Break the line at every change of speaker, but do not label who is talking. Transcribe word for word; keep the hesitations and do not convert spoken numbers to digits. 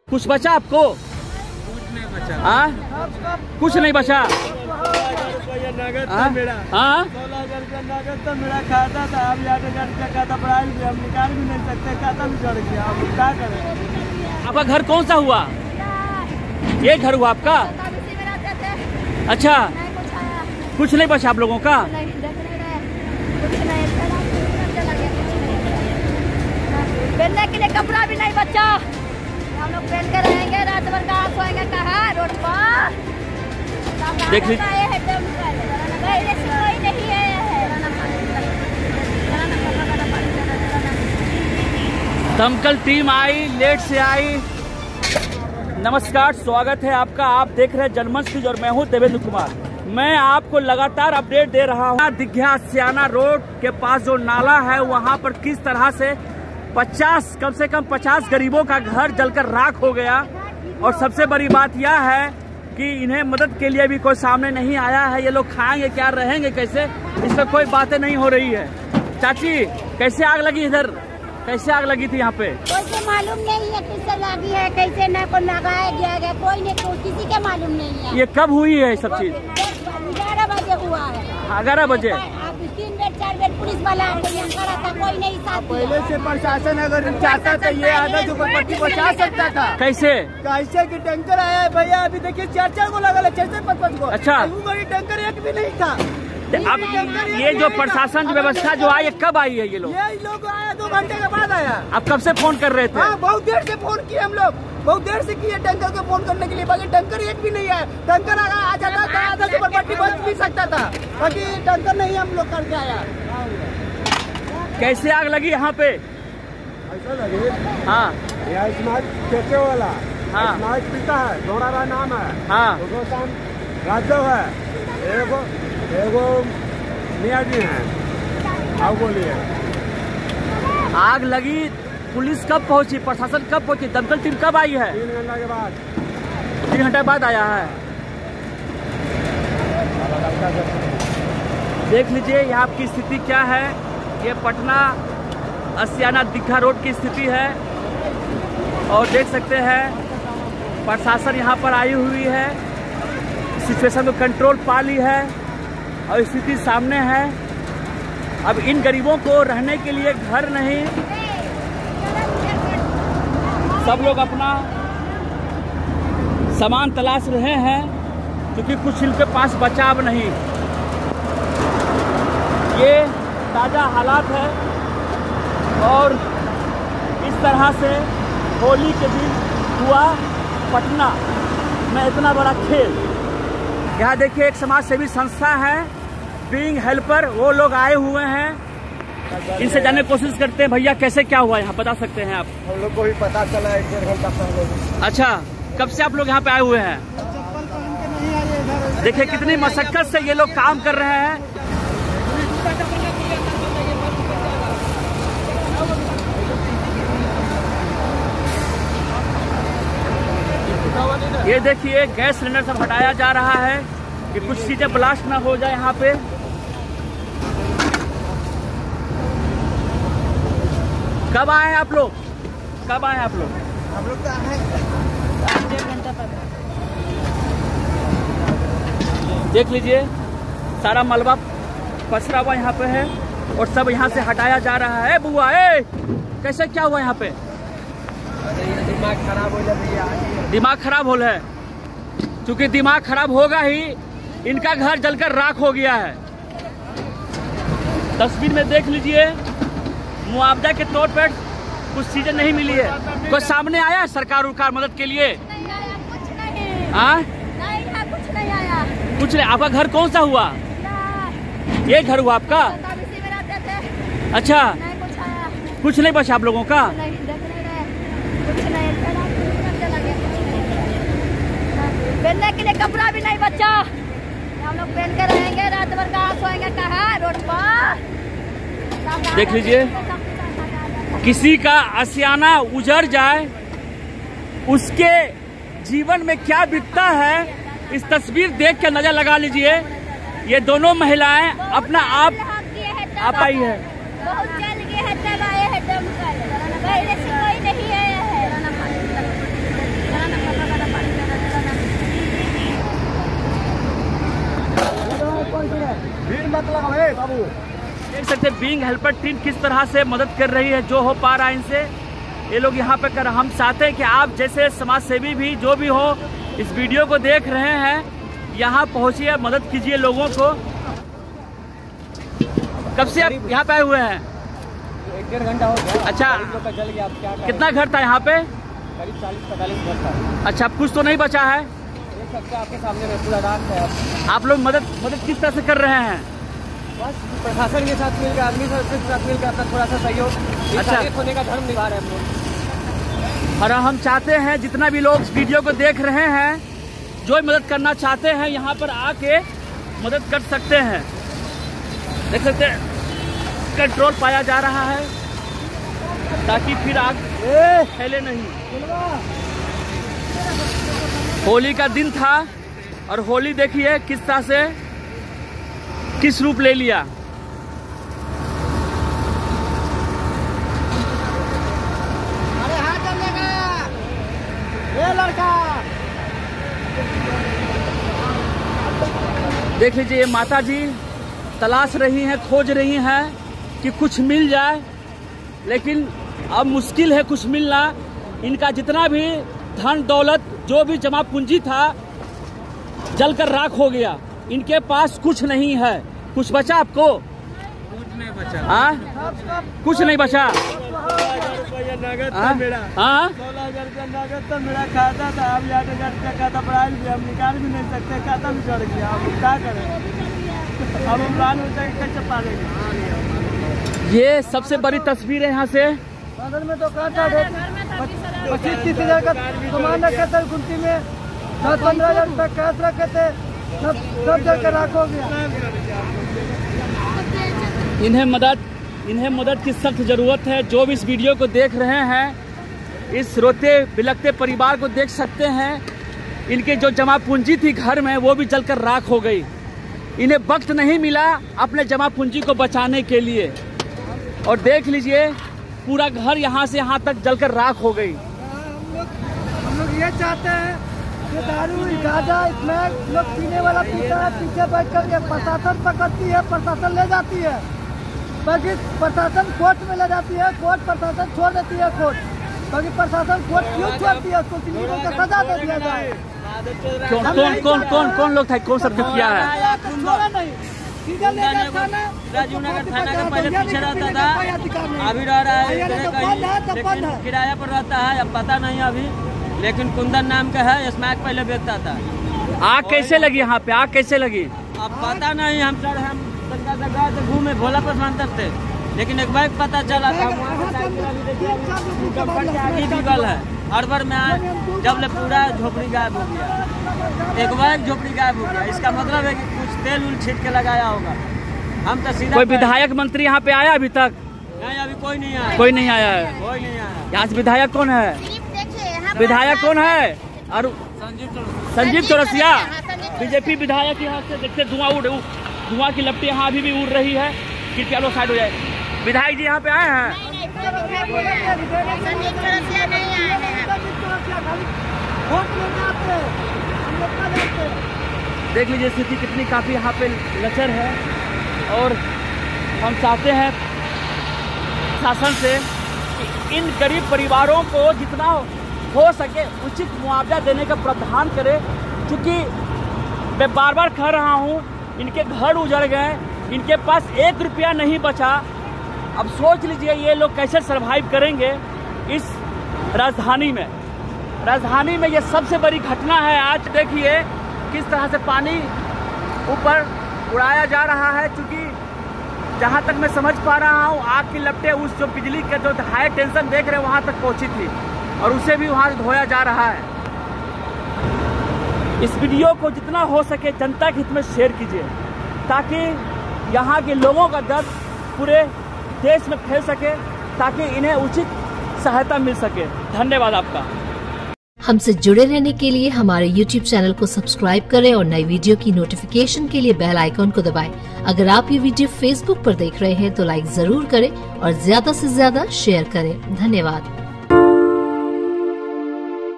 कुछ बचा आपको?
कुछ नहीं बचा।
हाँ कुछ नहीं बचा। हाँ हाँ
सोलह हजार रुपया नगद तो मेरा खाता था, अब आठ हजार रुपया खाता पढ़ाई भी हम निकाल भी नहीं सकते, खाता भी चढ़ गया, अब क्या करें।
आपका घर कौन सा हुआ? ये घर हुआ आपका? अच्छा कुछ नहीं बचा आप लोगों का?
पहनने के लिए कपड़ा भी नहीं बचा, हम लोग पहन के रहेंगे, रात भर कहाँ सोएंगे, कहाँ रोड पर।
देख लीजिए
कोई नहीं है।
दमकल टीम आई, लेट से आई। नमस्कार, स्वागत है आपका। आप देख रहे हैं जनमंच न्यूज और मैं हूं देवेंद्र कुमार। मैं आपको लगातार अपडेट दे रहा हूं। दिघिया सियाना रोड के पास जो नाला है वहां पर किस तरह से पचास कम से कम पचास गरीबों का घर जलकर राख हो गया। और सबसे बड़ी बात यह है कि इन्हें मदद के लिए भी कोई सामने नहीं आया है। ये लोग खाएंगे क्या, रहेंगे कैसे, इस पर कोई बातें नहीं हो रही है। चाची कैसे आग लगी इधर, कैसे आग लगी थी यहाँ पे?
कोई मालूम नहीं है किससे लगी है, कैसे न को लगाया गया है, कोई नहीं, को, किसी के मालूम नहीं है।
ये कब हुई है सब चीज?
ग्यारह बजे हुआ है।
ग्यारह बजे
तीन बेर चार बेर पुलिस वाला खड़ा था, कोई नहीं साथ दिया।
पहले से प्रशासन अगर चाहता था ये आधा झोपड़पट्टी बचा सकता था।
कैसे
कैसे की टैंकर आया है भैया, अभी देखिए चार चार को लगा, चार चार पाँच पाँच को।
अच्छा
टैंकर एक भी नहीं था।
अब ये जो प्रशासन की व्यवस्था जो आई है कब आई है? ये लोग
ये लोग आया दो घंटे के बाद आया।
आप कब से फोन कर रहे थे?
हाँ, बहुत देर से फोन किए हम लोग, बहुत देर से किए टैंकर को फोन करने के लिए, बाकी टैंकर एक भी नहीं है। टैंकर आ जाता था आधा झोपड़पट्टी बच भी सकता था, बाकी टैंकर नहीं हम लोग करके आया।
कैसे आग लगी यहाँ पे?
ऐसा लगे
हाँ
यह स्मार्ट चेचे वाला,
हाँ।
स्मार्ट पिता है, दोहरा नाम है,
हाँ
राजव है, एगो एगो मियाँ जी है। आओ बोलिए।
आग लगी, पुलिस कब पहुंची, प्रशासन कब पहुंची, दमकल टीम कब आई है?
तीन घंटा के बाद।
तीन घंटे बाद आया है। देख लीजिए यहाँ की स्थिति क्या है। ये पटना असियाना दिघा रोड की स्थिति है और देख सकते हैं प्रशासन यहाँ पर आई हुई है, सिचुएशन को कंट्रोल पा ली है और स्थिति सामने है। अब इन गरीबों को रहने के लिए घर नहीं, सब लोग अपना सामान तलाश रहे हैं क्योंकि कुछ इनके पास बचाव नहीं। ये ताज़ा हालात है और इस तरह से होली के दिन हुआ पटना में इतना बड़ा खेल। यहाँ देखिए एक समाज सेवी संस्था है बीइंग हेल्पर, वो लोग आए हुए हैं। इनसे जानने की कोशिश करते हैं। भैया कैसे क्या हुआ यहाँ, बता सकते हैं आप?
हम लोग को भी पता चला एक डेढ़ घंटा पहले।
अच्छा, कब से आप लोग यहाँ पे आए हुए हैं? देखिए कितनी मशक्कत से ये लोग काम कर रहे हैं। ये देखिए गैस सिलेंडर सब हटाया जा रहा है कि कुछ चीजें ब्लास्ट ना हो जाए यहाँ पे। कब आए हैं आप लोग, कब आए हैं आप लोग?
हम लोग तो आए डेढ़ घंटा पहले।
देख लीजिए सारा मलबा पसरा हुआ यहाँ पे है और सब यहाँ से हटाया जा रहा है। बुआ ए कैसे क्या हुआ यहाँ पे?
दिमाग खराब हो जाता है।
दिमाग खराब हो रहा है, क्योंकि दिमाग खराब होगा ही, इनका घर जलकर राख हो गया है। तस्वीर में देख लीजिए मुआवजा के तौर पर कुछ चीजें नहीं मिली है। कोई सामने आया सरकार उरकार मदद के लिए?
कुछ नहीं,
हाँ
कुछ नहीं आया।
कुछ नहीं। आपका घर कौन सा हुआ? ये घर हुआ आपका? अच्छा
नहीं कुछ आया,
कुछ नहीं बचा आप लोगों का?
नहीं देख नहीं रहे, कुछ नहीं। पहनने के लिए कपड़ा भी नहीं बचा, हम लोग पहन के रहेंगे, रात भर कहाँ सोएंगे, कहाँ रोड पर।
देख लीजिए किसी का आशियाना उजड़ जाए, उसके जीवन में क्या बीतता है, इस तस्वीर देख के नजर लगा लीजिए। ये दोनों महिलाएं अपना आप आप आई है।
बहुत जल गए हैं, तब आए हैं दमकल, पहले से कोई नहीं आया है।
सकते हैं बीइंग हेल्पर टीम किस तरह से मदद कर रही है, जो हो पा रहा है इनसे ये लोग यहाँ पे कर। हम चाहते हैं कि आप जैसे समाज सेवी भी जो भी हो इस वीडियो को देख रहे हैं यहाँ पहुँचिए, मदद कीजिए लोगों को। कब से आप यहाँ पे आए हुए हैं?
एक डेढ़ घंटा हो गया।
अच्छा,
का जल गया, आप क्या करें?
कितना घर था यहाँ पे?
करीब चालीस पैंतालीस घर था।
अच्छा, कुछ तो नहीं बचा है?
देख सकते हैं आपके सामने में पूरा रात है। आप
आप लोग मदद मदद किस तरह से कर रहे हैं?
बस प्रशासन के साथ मिलकर, आदमी के साथ मिलकर अपना थोड़ा सा सहयोग,
अच्छा,
होने का धर्म निभा रहे हैं हम लोग।
और हम चाहते हैं जितना भी लोग इस वीडियो को देख रहे हैं, जो मदद करना चाहते हैं यहाँ पर आके मदद कर सकते हैं। देख सकते हैं कंट्रोल पाया जा रहा है ताकि फिर आग फैले नहीं। होली का दिन था और होली देखिए किस तरह से किस रूप ले लिया।
अरे हाथ चलेगा ये लड़का।
देख लीजिए ये माता जी तलाश रही हैं, खोज रही हैं कि कुछ मिल जाए, लेकिन अब मुश्किल है कुछ मिलना। इनका जितना भी धन दौलत जो भी जमा पूंजी था जलकर राख हो गया। इनके पास कुछ नहीं है। कुछ बचा आपको?
कुछ नहीं बचा।
हाँ, कुछ नहीं बचा।
नगद
हाँ?
मेरा
हाँ,
सोलह हजार रुपया नगद तो मेरा खाता था। अभी आठ हजार रुपया खाता पढ़ाई भी हम निकाल भी नहीं सकते, खाता भी चढ़ गया। अब क्या करें? अब हम रान हो जाए कैसे पालेंगे?
ये सबसे बड़ी तस्वीर है यहाँ से।
बगल में तो काटा पच्चीस तीस हजार का सामान रखे थे गुमती में, दस पंद्रह हजार रुपया कैश रखे थे, सब सब जगह राख हो गया।
इन्हें मदद इन्हें मदद की सख्त जरूरत है। जो भी इस वीडियो को देख रहे हैं, इस रोते बिलखते परिवार को देख सकते हैं। इनके जो जमा पूंजी थी घर में वो भी जलकर राख हो गई। इन्हें वक्त नहीं मिला अपने जमा पूंजी को बचाने के लिए। और देख लीजिए पूरा घर यहाँ से यहाँ तक जलकर राख हो गई।
हम लोग हम लोग ये चाहते हैं कि दारू गांजा इसमें लोग पीने वाला पीता है, पीछे बैठ कर ये प्रशासन पकड़ती है, प्रशासन ले जाती है। बाकी प्रशासन कोर्ट में ले जाती है, कोर्ट प्रशासन छोड़ देती है कोर्ट। बाकी प्रशासन कोर्ट क्यों छोड़ती है? उसको तीन लोगों को सजा दे दिया जाए।
कौन कौन कौन कौन कौन लोग था? कौन सब किया है?
छोड़ा नहीं, सीधा ले गया थाना।
राजीव नगर थाना का पहले पीछे रहता था, अभी रह रहा है लेकिन किराया पर रहता है, अब पता नहीं अभी। लेकिन कुंदन नाम का है, स्मैक पहले बेचता था।
आग कैसे लगी यहाँ पे? आग कैसे लगी?
अब पता नहीं। हम सर हम गए थे घूमे भोला पर मंदिर थे, लेकिन एक बाइक पता चला था आगे बिगल है। हड़बड़ में आए जब ले पूरा झोपड़ी गायब हो गया, एक बाइक झोपड़ी गायब हो गया। इसका मतलब है कि कुछ तेल उल छीट के लगाया होगा। हम तो सीधा
कोई विधायक मंत्री यहाँ पे आया अभी तक?
नहीं, अभी कोई नहीं आया।
कोई नहीं आया है।
कोई नहीं आया।
यहाँ से विधायक कौन है? विधायक कौन है? और संजीव चौरसिया बीजेपी विधायक। यहाँ से देखते धुआं उड़ धुआं की लपटें यहाँ अभी भी उड़ रही है। कृपया लोग साइड हो जाए। विधायक जी यहाँ पे आए हैं? देख लीजिए स्थिति कितनी काफी यहाँ पे लचर है। और हम चाहते हैं शासन से कि इन गरीब परिवारों को जितना हो सके उचित मुआवजा देने का प्रावधान करे। क्योंकि मैं बार बार कह रहा हूँ, इनके घर उजड़ गए, इनके पास एक रुपया नहीं बचा। अब सोच लीजिए ये लोग कैसे सरवाइव करेंगे इस राजधानी में। राजधानी में ये सबसे बड़ी घटना है। आज देखिए किस तरह से पानी ऊपर उड़ाया जा रहा है। क्योंकि जहाँ तक मैं समझ पा रहा हूँ आग की लपटें उस जो बिजली के जो हाई टेंशन देख रहे हैं वहाँ तक पहुँची थी और उसे भी वहाँ से धोया जा रहा है। इस वीडियो को जितना हो सके जनता के हित में शेयर कीजिए ताकि यहाँ के लोगों का दर्द पूरे देश में फैल सके, ताकि इन्हें उचित सहायता मिल सके। धन्यवाद आपका।
हमसे जुड़े रहने के लिए हमारे यूट्यूब चैनल को सब्सक्राइब करें और नई वीडियो की नोटिफिकेशन के लिए बेल आइकॉन को दबाएं। अगर आप ये वीडियो फेसबुक पर देख रहे हैं तो लाइक जरूर करें और ज्यादा से ज्यादा शेयर करें। धन्यवाद।